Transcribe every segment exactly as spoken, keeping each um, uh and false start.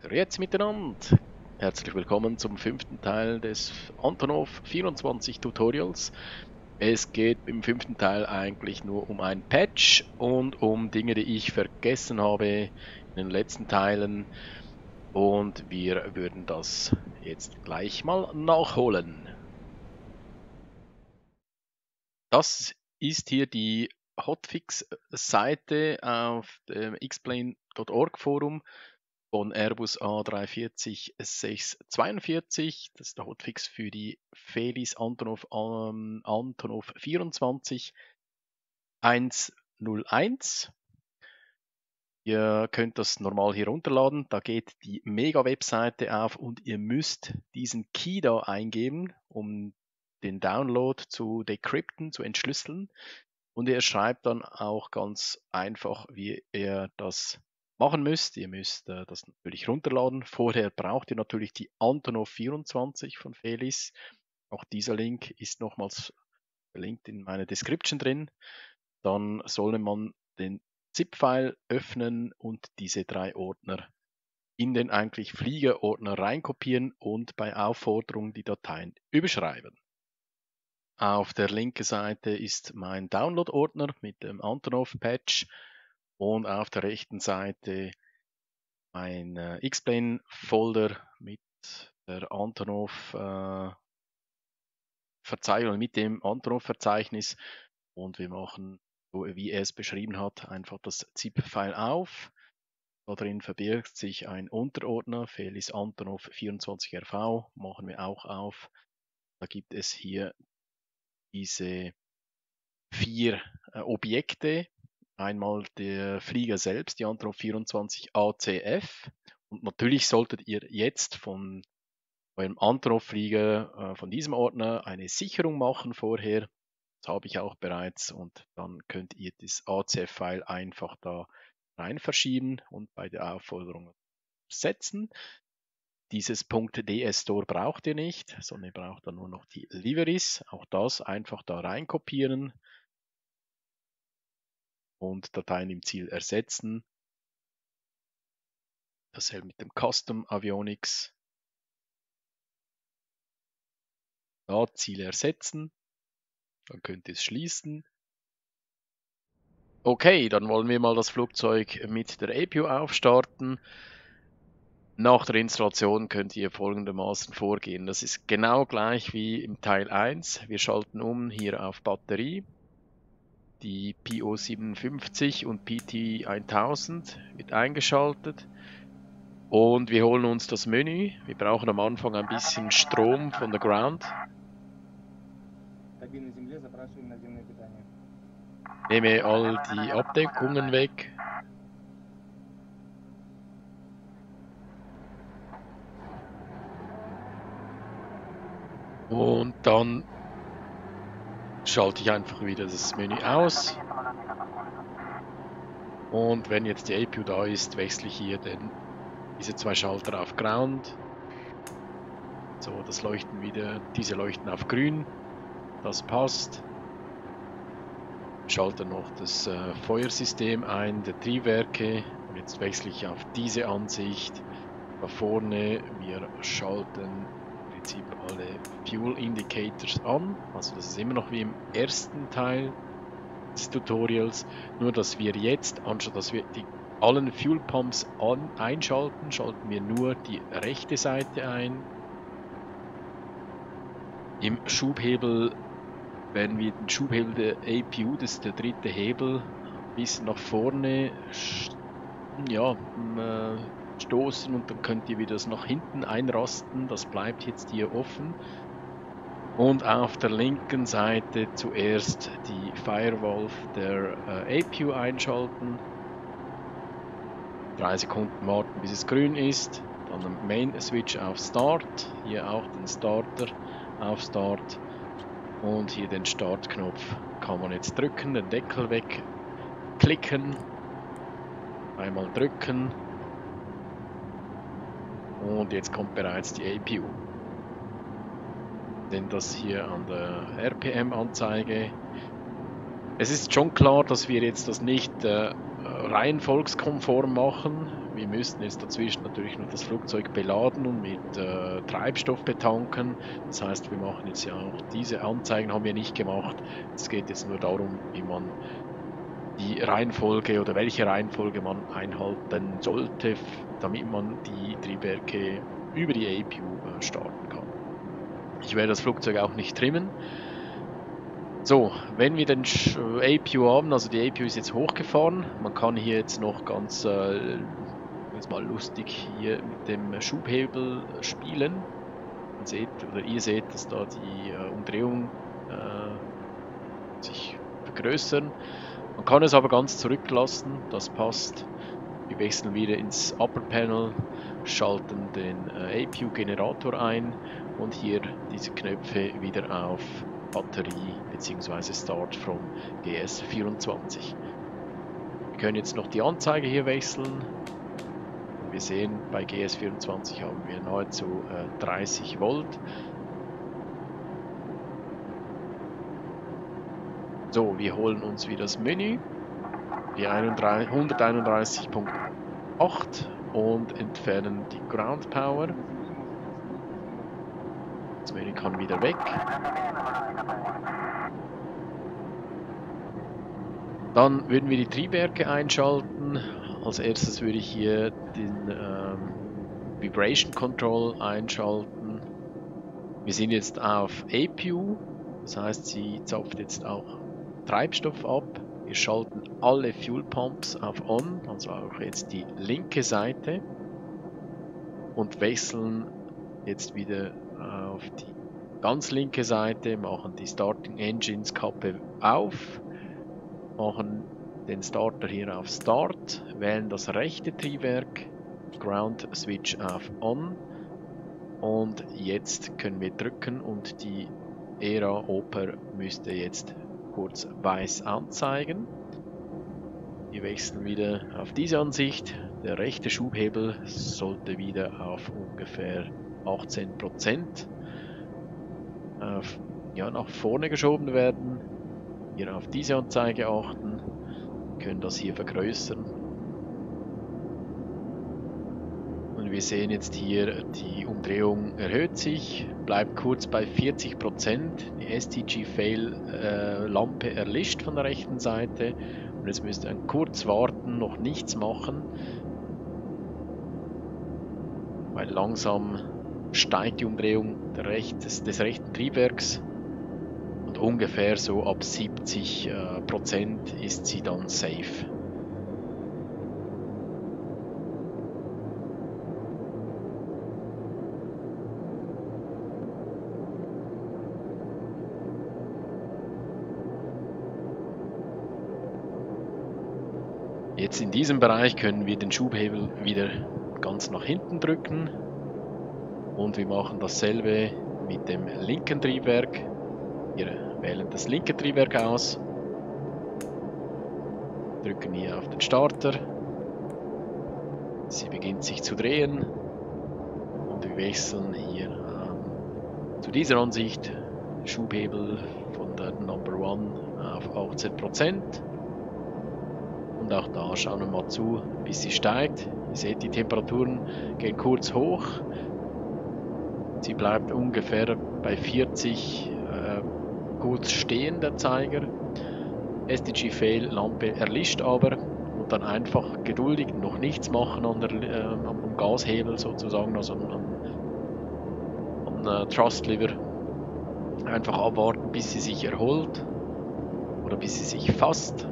Grüezi miteinander! Herzlich willkommen zum fünften Teil des Antonov vierundzwanzig Tutorials. Es geht im fünften Teil eigentlich nur um ein Patch und um Dinge, die ich vergessen habe in den letzten Teilen. Und wir würden das jetzt gleich mal nachholen. Das ist hier die Hotfix-Seite auf dem explain Punkt org Forum von Airbus A drei vier null sechs zwei vier. Das ist der Hotfix für die Felis Antonov, ähm, Antonov vierundzwanzig eins null eins. Ihr könnt das normal hier runterladen. Da geht die Mega-Webseite auf und ihr müsst diesen Key da eingeben, um den Download zu decrypten, zu entschlüsseln. Und ihr schreibt dann auch ganz einfach, wie ihr das machen müsst. Ihr müsst äh, das natürlich runterladen. Vorher braucht ihr natürlich die Antonov vierundzwanzig von Felis. Auch dieser Link ist nochmals verlinkt in meiner Description drin. Dann soll man den ZIP-File öffnen und diese drei Ordner in den eigentlich Fliegerordner reinkopieren und bei Aufforderung die Dateien überschreiben. Auf der linken Seite ist mein Download-Ordner mit dem Antonov-Patch und auf der rechten Seite ein äh, explain-Folder mit der Antonov-Verzeichnung, äh, mit dem Antonov-Verzeichnis, und wir machen, so wie er es beschrieben hat, einfach das ZIP-File auf. Da drin verbirgt sich ein Unterordner, Felis Antonov vierundzwanzig R V, machen wir auch auf. Da gibt es hier diese vier äh, Objekte. Einmal der Flieger selbst, die Antonov vierundzwanzig A C F. Und natürlich solltet ihr jetzt von eurem Antonov-Flieger, äh, von diesem Ordner, eine Sicherung machen vorher. Das habe ich auch bereits, und dann könnt ihr das A C F-File einfach da rein verschieben und bei der Aufforderung setzen. Dieses .ds-Store braucht ihr nicht, sondern ihr braucht dann nur noch die Liveries. Auch das einfach da rein kopieren und Dateien im Ziel ersetzen. Dasselbe mit dem Custom Avionics. Da Ziel ersetzen. Dann könnt ihr es schließen. Okay, dann wollen wir mal das Flugzeug mit der A P U aufstarten. Nach der Installation könnt ihr folgendermaßen vorgehen. Das ist genau gleich wie im Teil eins. Wir schalten um hier auf Batterie. Die P O siebenundfünfzig und P T tausend wird eingeschaltet. Und wir holen uns das Menü. Wir brauchen am Anfang ein bisschen Strom von der Ground. Nehme all die Abdeckungen weg. Und dann schalte ich einfach wieder das Menü aus. Und wenn jetzt die A P U da ist, wechsle ich hier den, diese zwei Schalter auf Ground. So, das leuchten wieder, diese leuchten auf grün. Das passt. Schalte noch das äh, Feuersystem ein, der Triebwerke. Und jetzt wechsle ich auf diese Ansicht. Da vorne, wir schalten im Prinzip alle Fuel Indicators an. Also das ist immer noch wie im ersten Teil des Tutorials. Nur dass wir jetzt, anstatt dass wir die allen Fuel Pumps an, einschalten, schalten wir nur die rechte Seite ein. Im Schubhebel, wenn wir den Schubhebel der A P U, das ist der dritte Hebel, ein bisschen nach vorne ja, äh, stoßen, und dann könnt ihr wieder das nach hinten einrasten. Das bleibt jetzt hier offen. Und auf der linken Seite zuerst die Firewall der äh, A P U einschalten. Drei Sekunden warten, bis es grün ist. Dann den Main Switch auf Start. Hier auch den Starter auf Start. Und hier den Startknopf kann man jetzt drücken, den Deckel wegklicken. Einmal drücken. Und jetzt kommt bereits die A P U. Denn das hier an der R P M-Anzeige. Es ist schon klar, dass wir jetzt das nicht äh, reihenfolgskonform machen. wir müssten jetzt dazwischen natürlich noch das Flugzeug beladen und mit äh, Treibstoff betanken. Das heißt, wir machen jetzt ja auch diese Anzeigen haben wir nicht gemacht. Es geht jetzt nur darum, wie man die Reihenfolge oder welche Reihenfolge man einhalten sollte, damit man die Triebwerke über die A P U äh, starten kann. Ich werde das Flugzeug auch nicht trimmen. So, wenn wir den A P U haben, also die A P U ist jetzt hochgefahren, man kann hier jetzt noch ganz äh, jetzt mal lustig hier mit dem Schubhebel spielen. Man seht, oder ihr seht, dass da die äh, Umdrehungen äh, sich vergrößern. Man kann es aber ganz zurücklassen, das passt. Wir wechseln wieder ins Upper Panel, schalten den äh, A P U-Generator ein und hier diese Knöpfe wieder auf Batterie bzw. Start from G S vierundzwanzig. Wir können jetzt noch die Anzeige hier wechseln. Wir sehen, bei G S vierundzwanzig haben wir nahezu äh, dreißig Volt. So, wir holen uns wieder das Menü, die hunderteinunddreißig Punkt acht und entfernen die Ground Power. Das Menü kann wieder weg. Dann würden wir die Triebwerke einschalten. Als erstes würde ich hier den ähm, Vibration Control einschalten. Wir sind jetzt auf A P U, das heißt, sie zapft jetzt auch Treibstoff ab. Wir schalten alle Fuel Pumps auf On, also auch jetzt die linke Seite, und wechseln jetzt wieder auf die ganz linke Seite, machen die Starting Engines Kappe auf, machen den Starter hier auf Start, wählen das rechte Triebwerk, Ground Switch auf On, und jetzt können wir drücken und die E R A-Oper müsste jetzt kurz weiß anzeigen. Wir wechseln wieder auf diese Ansicht. Der rechte Schubhebel sollte wieder auf ungefähr achtzehn Prozent äh, ja, nach vorne geschoben werden. Hier auf diese Anzeige achten. Wir können das hier vergrößern. Und wir sehen jetzt hier, die Umdrehung erhöht sich, bleibt kurz bei vierzig Prozent. Die S T G-Fail-Lampe äh, erlischt von der rechten Seite. Und jetzt müsst ihr kurz warten, noch nichts machen, weil langsam steigt die Umdrehung der Recht, des, des rechten Triebwerks. Und ungefähr so ab siebzig Prozent äh, ist sie dann safe. Jetzt in diesem Bereich können wir den Schubhebel wieder ganz nach hinten drücken und wir machen dasselbe mit dem linken Triebwerk. Wir wählen das linke Triebwerk aus, drücken hier auf den Starter, sie beginnt sich zu drehen und wir wechseln hier ähm, zu dieser Ansicht, Schubhebel von der Number One auf achtzehn Prozent. Und auch da schauen wir mal zu, bis sie steigt. Ihr seht, die Temperaturen gehen kurz hoch. Sie bleibt ungefähr bei vierzig äh, kurz stehen, der Zeiger. S T G-Fail-Lampe erlischt aber und dann einfach geduldig noch nichts machen an der, äh, am Gashebel sozusagen, also am, am äh, Thrust Lever. Einfach abwarten, bis sie sich erholt oder bis sie sich fasst.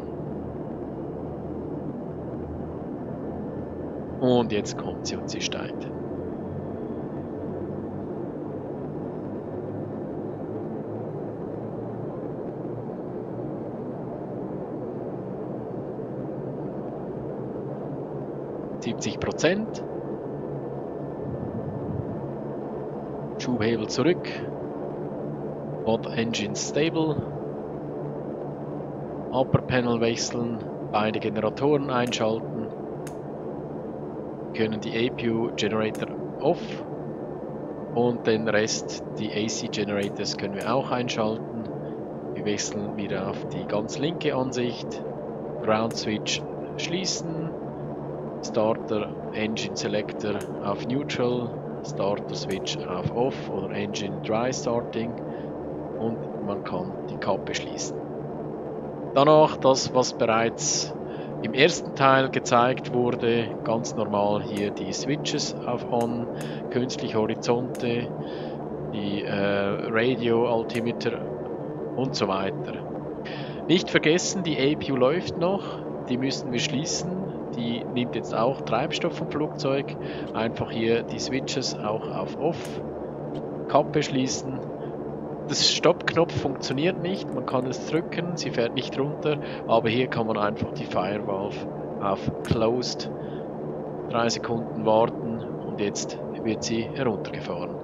Und jetzt kommt sie und sie steigt. siebzig Prozent. Schubhebel zurück. Mod Engine Stable. Upper Panel wechseln. Beide Generatoren einschalten. Können die A P U Generator off und den Rest, die A C Generators, können wir auch einschalten. Wir wechseln wieder auf die ganz linke Ansicht, Ground Switch schließen Starter Engine Selector auf Neutral, Starter Switch auf Off oder Engine Dry Starting und man kann die Kappe schließen. Danach das, was bereits im ersten Teil gezeigt wurde, ganz normal hier die Switches auf On, künstliche Horizonte, die äh, Radio Altimeter und so weiter. Nicht vergessen, die A P U läuft noch, die müssen wir schließen, die nimmt jetzt auch Treibstoff vom Flugzeug, einfach hier die Switches auch auf Off, Kappe schließen. Das Stoppknopf funktioniert nicht, man kann es drücken, sie fährt nicht runter, aber hier kann man einfach die Firevalve auf Closed drei Sekunden warten und jetzt wird sie heruntergefahren.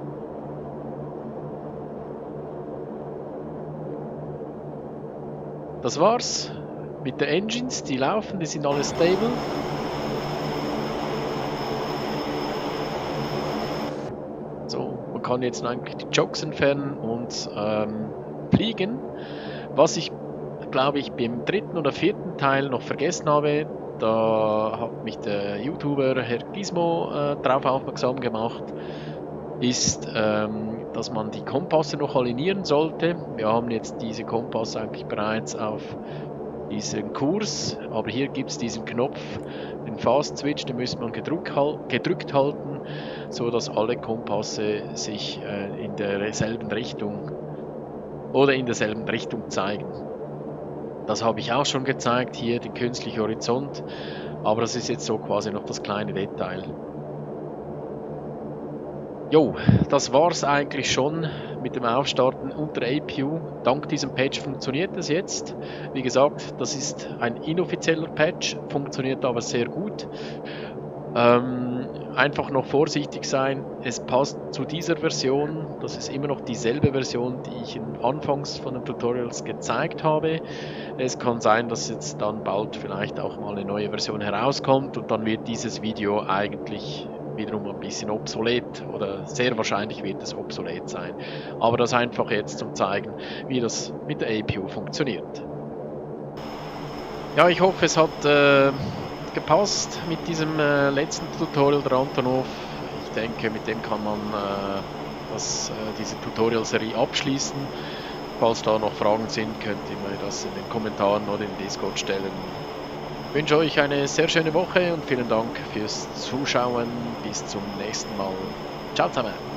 Das war's mit der Engines, die laufen, die sind alle stable. So, man kann jetzt eigentlich die Chokes entfernen und ähm, fliegen. Was ich, glaube ich, beim dritten oder vierten Teil noch vergessen habe, da hat mich der YouTuber Herr Gizmo äh, darauf aufmerksam gemacht, ist, ähm, dass man die Kompasse noch alignieren sollte. Wir haben jetzt diese Kompasse eigentlich bereits auf diesen Kurs, aber hier gibt es diesen Knopf, den Fast Switch, den müsste man gedrückt, gedrückt halten, so dass alle Kompasse sich äh, in derselben Richtung oder in derselben Richtung zeigen. Das habe ich auch schon gezeigt, hier den künstlichen Horizont, aber das ist jetzt so quasi noch das kleine Detail. Jo, das war es eigentlich schon mit dem Aufstarten unter A P U. Dank diesem Patch funktioniert es jetzt. Wie gesagt, das ist ein inoffizieller Patch, funktioniert aber sehr gut. Ähm, einfach noch vorsichtig sein, es passt zu dieser Version, das ist immer noch dieselbe Version, die ich anfangs von den Tutorials gezeigt habe. Es kann sein, dass jetzt dann bald vielleicht auch mal eine neue Version herauskommt und dann wird dieses Video eigentlich wiederum ein bisschen obsolet oder sehr wahrscheinlich wird es obsolet sein. Aber das einfach jetzt zum zeigen, wie das mit der A P U funktioniert. Ja, ich hoffe, es hat äh, gepasst mit diesem äh, letzten Tutorial der Antonov. Ich denke, mit dem kann man äh, das, äh, diese Tutorial-Serie abschließen. Falls da noch Fragen sind, könnt ihr mir das in den Kommentaren oder im Discord stellen. Ich wünsche euch eine sehr schöne Woche und vielen Dank fürs Zuschauen. Bis zum nächsten Mal. Ciao zusammen.